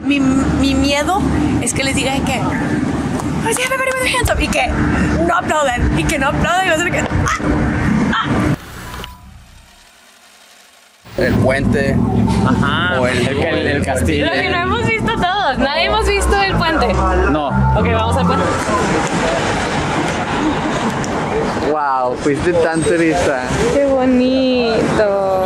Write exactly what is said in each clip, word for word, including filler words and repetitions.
mi, mi miedo es que les diga de que pues yeah, everybody with their hands up, y que no aplaudan, y que no aplaudan, y va a ser que ah, ah. El puente. Ajá. O el, el, el, el castillo. Lo que no hemos visto todos. Nadie hemos visto el puente. No. Ok, vamos al puente. Wow, fuiste tan turista. Qué bonito.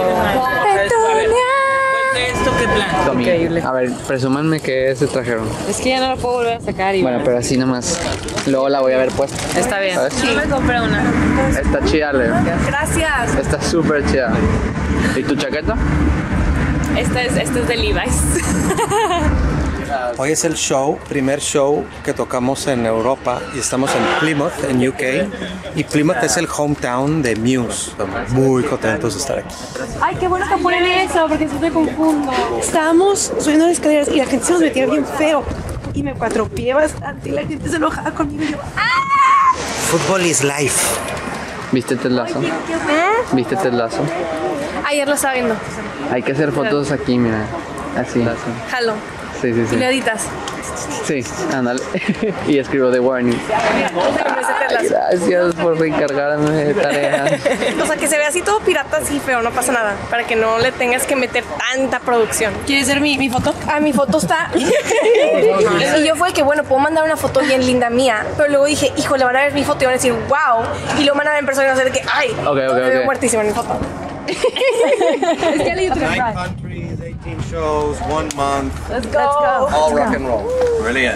¿Esto qué plan? Increíble. A ver, presúmanme que se trajeron. Es que ya no lo puedo volver a sacar. Y Bueno, pero así nomás. Luego la voy a ver puesta. está bien. ¿Sabes? Sí. Yo me compré una. Está chida, Leo. Gracias. Está súper chida. ¿Y tu chaqueta? Esta es, esta es de Levi's. Hoy es el show, primer show que tocamos en Europa y estamos en Plymouth, en U K. Y Plymouth es el hometown de Muse. Estamos muy contentos de estar aquí. Ay, qué bueno que ponen eso, porque si te confundo. Estábamos subiendo las escaleras y la gente se nos metía bien feo. Y me cuatropié bastante y la gente se enojaba conmigo y yo ¡ah! Fútbol is life. ¿Viste Ted Lasso? ¿Viste Ted Lasso? Ayer lo estaba viendo. Hay que hacer fotos aquí, mira. Así. Jalo. Sí, sí, sí. Y lo editas. Sí, ándale. Y escribo The Warning. Ay, gracias por reencargarme de tareas. O sea, que se vea así todo pirata, así feo, no pasa nada. Para que no le tengas que meter tanta producción. ¿Quieres ver mi, mi foto? Ah, mi foto está... Y yo fue que, bueno, puedo mandar una foto bien linda mía. Pero luego dije, hijo, le van a ver mi foto y van a decir, wow. Y lo van a ver en persona y van a decir que, ay, Ok, ok, me veo ok. muertísima en mi foto. Es que le Nine countries, eighteen shows, one month. Let's go. Let's go. All rock and roll. Brilliant.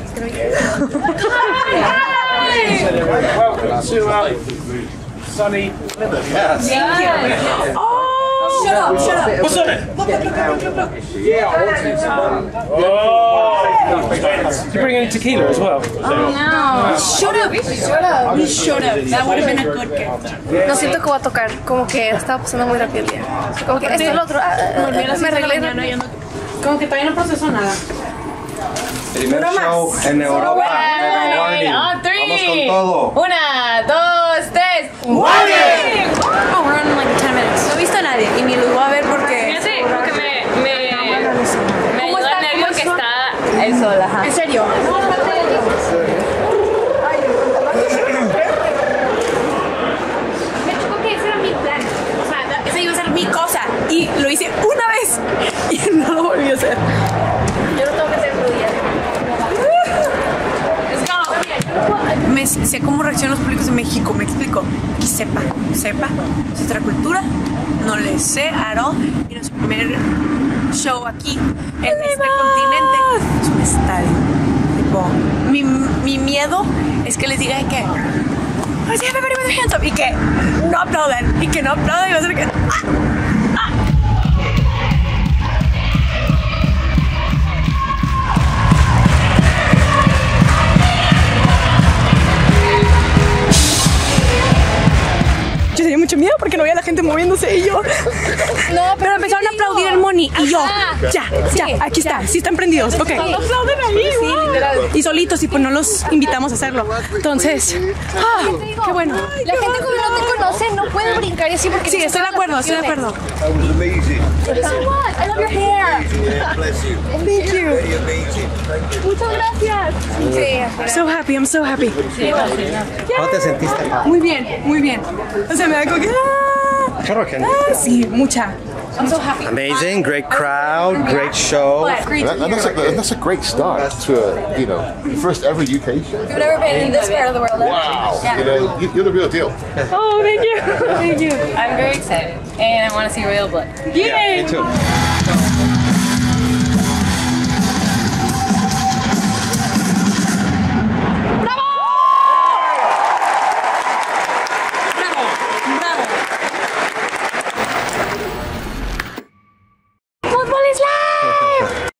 Welcome to uh, sunny Plymouth. Yes. Oh, shut up, shut up. What's on it? Look, look, look, look, look, look. Yeah, I want to. Oh! You bring any tequila as well? No. Shut up, shut up. We shut up. That would have been a good character. No siento que voy a tocar, como que estaba pasando muy rápido el día. Como que esto es lo otro. Ah, ah, me arreglé. Como que todavía no proceso nada. Primer show en Europa. The Warning. On three. Vamos con todo. Una, dos, tres. ¡Warning! Oh, we're on like ten minutes. No he visto a nadie y ni los voy a ver porque... Fíjate, como que me, me, me ayuda el nervio que está el sol, ajá. ¿En serio? Me chocó que ese era mi plan. O sea, esa iba a ser mi cosa. Y lo hice una vez y no lo volví a hacer. Yo no tengo que hacer rodillas. Me sé cómo reaccionan los públicos de México, me explico. Y sepa, sepa, es otra cultura, no le sé, Aro, y nuestro primer show aquí en este continente es un estadio. Tipo, mi, mi miedo es que les diga de que pues yeah, everybody with their hands up, y que no aplaudan, y que no aplaudan, y va a ser que ¡ah! ¡ah! Yo tenía mucho miedo porque no veía a la gente moviéndose y yo. No, pero empezaron a aplaudir el Moni y yo. Ya, ya, aquí está, sí están prendidos. Ok. No aplauden ahí. Sí, literal. Y solitos, y pues no los invitamos a hacerlo. Entonces, ah, qué bueno. La gente como no te conoce no puede brincar y así porque... Sí, estoy de acuerdo, estoy de acuerdo. That was amazing. So what? I love your hair. Yeah, bless you. Thank you. Very amazing. Thank you. Muchas gracias. I'm so happy, I'm so happy. ¿Cómo te sentiste? Muy bien, muy bien. O sea, me da como que... ah, Chorro gente. ah, sí, mucha. I'm so happy. Amazing, great crowd, great show. Great And, that, and that's, a, that's a great start to, you know, your first ever U K show. You've never been in this part of the world. Wow, you know, you, you're the real deal. Oh, thank you. Thank you. I'm very excited. And I want to see Royal Blood. Yeah, me too.